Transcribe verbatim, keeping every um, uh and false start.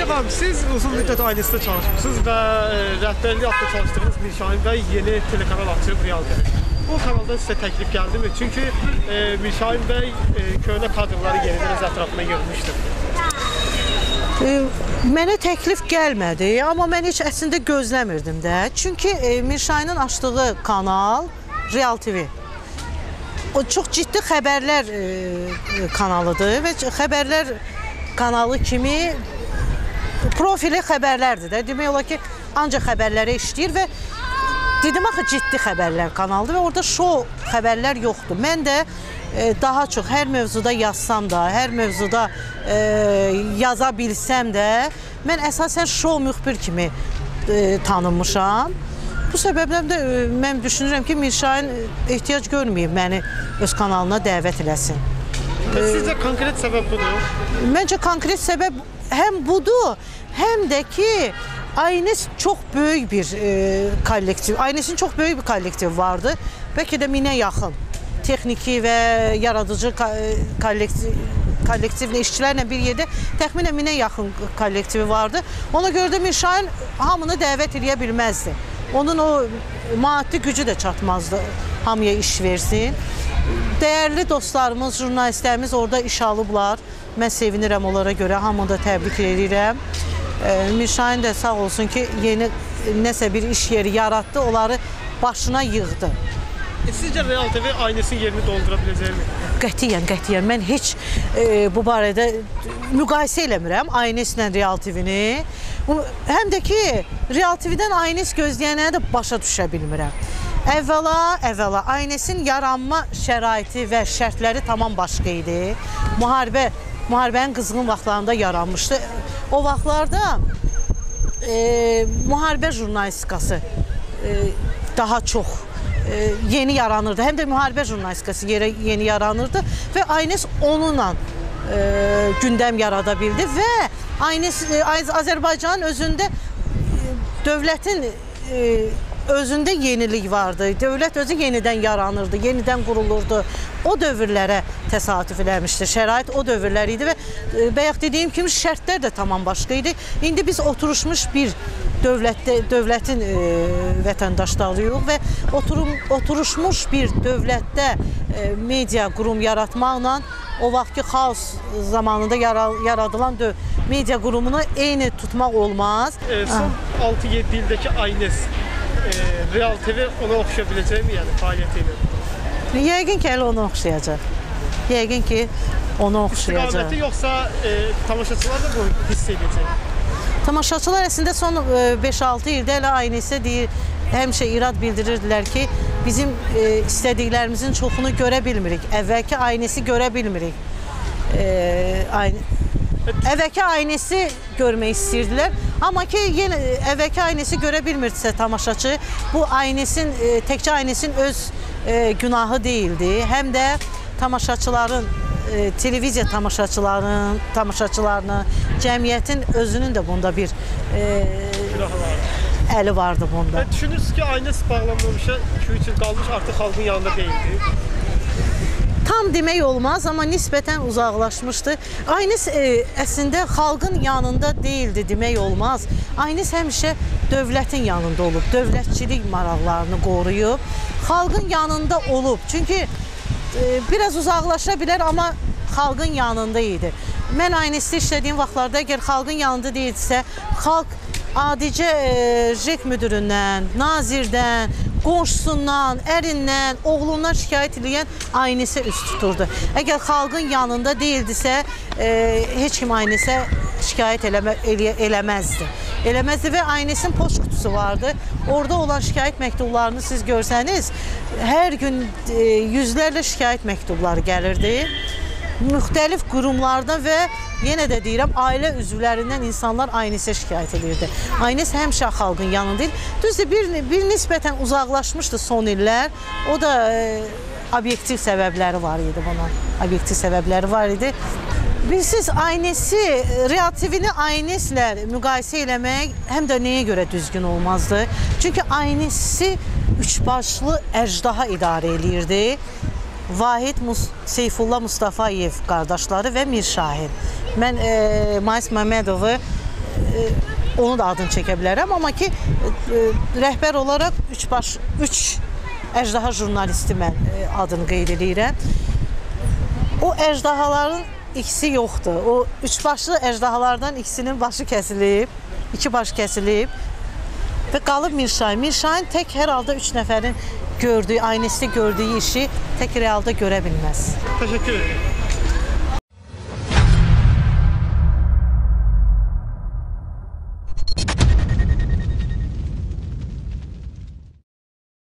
Efendim siz uzun müddət ailəsində çalışmışsınız və e, rəhbərlik altında çalışdığınız Mirşahin bəy yeni telekanal açıb Real T V. Bu kanalda sizə təklif gəldi mi? Çünki e, Mirşahin bəy e, köhnə kadrları yenidən öz ətrafına yığmışdı. E, mənə təklif gəlmədi, amma mən heç əslində gözləmirdim də. Çünki e, Mirşahinin açdığı kanal Real T V. O çox ciddi xəbərlər e, kanalıdır və xəbərlər kanalı kimi profili xəbərlərdir də. Demək olar ki, ancaq xəbərlərə işləyir və dedim axı ciddi xəbərlər kanalıdır və orada şou xəbərlər yoxdur. Mən də e, daha çox hər mövzuda yazsam da, hər mövzuda e, yaza bilsəm də, mən əsasən şou müxbir kimi e, tanınmışam. Bu səbəbdən də e, mən düşünürəm ki, Mirşahin ehtiyac görməyib məni öz kanalına dəvət eləsin. Sizcə konkret səbəb budur? Məncə konkret səbəb həm budur, həm də ki, Aynes çox böyük bir e, kollektiv, Aynes'in çox böyük bir kollektiv vardı. Bəlkə də minə yaxın texniki və yaradıcı kollektiv, kollektivlə, işçilərlə bir yerdə təxminən minə yaxın kollektivi vardı. Ona görə də Mirşahin hamını dəvət edə bilməzdi. Onun o maddi gücü də çatmazdı hamıya iş versin. Dəyərli dostlarımız, jurnalistlərimiz orada iş alıblar. Mən sevinirəm onlara görə, hamını da təbrik edirəm. E, Mirşahin də sağ olsun ki, yeni nəsə bir iş yeri yaratdı, onları başına yığdı. E, sizcə Real T V Aynes'in yerini doldura biləcəkmi? Qətiyyən, qətiyyən. Mən heç e, bu barədə müqayisə eləmirəm Aynes'lə Real T V'ni. Həm də ki, Real T V'dən Aynes gözləyənə də başa düşə bilmirəm. Əvvəla, əvvəla Aynes'in yaranma şəraiti və şərtləri tamam başqa idi. Müharibə, müharibənin qızğın vaxtlarında yaranmışdı. O vaxtlarda e, müharibə jurnalistikası e, daha çox e, yeni yaranırdı. Həm də müharibə jurnalistikası yeni yaranırdı və Aynes onunla e, gündəm yarada bildi və Aynes, e, Azərbaycanın özündə e, dövlətin e, özündə yenilik vardı. Dövlət özü yenidən yaranırdı, yenidən qurulurdu. O dövrlərə təsadüf eləmişdi. Şərait o dövrlər idi və e, bayaq dediyim kimi şərtlər də tamam başqa idi. İndi biz oturuşmuş bir dövlətdə, dövlətin e, vətəndaşlarıyıq və oturum, oturuşmuş bir dövlətdə e, media qurum yaratmaqla o vaxtki xaos zamanında yaradılan media qurumunu eyni tutmaq olmaz. E, son altı yeddi ildəki Aynes e, Real T V ona oxşaya biləcəkmi, yəni fəaliyyəti ilə? Yəqin ki, elə ona oxşayacaq. Yəqin ki, ona oxşayacaq. İstiqaməti yoxsa e, tamaşaçılar da bu hiss edəcək? Tamaşaçılar əslində son beş altı ildə elə Aynes'e deyir, həmişə irad bildirirdilər ki, bizim e, istədiklərimizin çoxunu görə bilmirik. Əvvəlki Aynes'i görə bilmirik. E, ayne... Əvvəlki Aynes'i görmək istəyirdilər. Amma ki, yenə əvvəlki Aynes'i görə bilmirdisə tamaşaçı, bu Aynes'in, e, təkcə Aynes'in öz e, günahı değildi. Həm də tamaşaçıların, e, televiziya tamaşaçılarının, tamaşaçılarının, cəmiyyətin özünün də bunda bir e, əli vardı bunda. Və düşünürsünüz ki, Aynes bağlanmamışa iki üç il qalmış, artıq xalqın yanında deyildi. Tam demək olmaz, amma nisbətən uzaqlaşmışdı. Aynes e, əslində xalqın yanında değildi demək olmaz. Aynes həmişə dövlətin yanında olub, dövlətçilik maraqlarını qoruyub, xalqın yanında olub. Çünki e, biraz uzaqlaşa bilər, amma xalqın yanında idi. Mən Aynes'də işlədiyim vaxtlarda əgər xalqın yanında deyilsə, xalq adicə e, J E K müdüründən, nazirdən, qonşusundan, ərindən, oğlundan şikayət edən Aynes'e üst tuturdu. Əgər xalqın yanında deyildisə, e, heç kim Aynes'e şikayət eləmə, elə, eləməzdi. Eləməzdi və Aynes'in poçt kutusu vardı. Orada olan şikayət məktublarını siz görsəniz, hər gün e, yüzlərlə şikayət məktubları gəlirdi. Müxtəlif qurumlardan və yenə də deyirəm, ailə üzvlərindən insanlar Aynes'e şikayət edirdi. Aynes həmişə xalqın yanındaydı. Düzdür, bir, bir nisbətən uzaqlaşmışdı son illər. O da e, obyektiv səbəbləri var idi buna. Obyektiv səbəbləri var idi. Bilirsiniz, Aynes'i, Real T V'ni Aynes'lə müqayisə eləmək həm də nəyə görə düzgün olmazdı? Çünki Aynes'i üçbaşlı əcdaha idarə eləyirdi. Vahid Mus Seyfullah Mustafayev qardaşları və Mirşahin. Mən e, Mais Məmmədovu e, onu da adını çəkə bilərəm, amma ki e, rəhbər olaraq üç baş üç əjdaha jurnalisti mən e, adını qeyd edirəm. O əjdahaların ikisi yoxdur. O üç başlı əjdahalardan ikisinin başı kəsilib, iki baş kəsilib və qalıb Mirşahin. Mirşahin tək hər halda üç nəfərin gördüyü, aynəsli gördüyü işi tək realda görə bilməz. Təşəkkür ederim.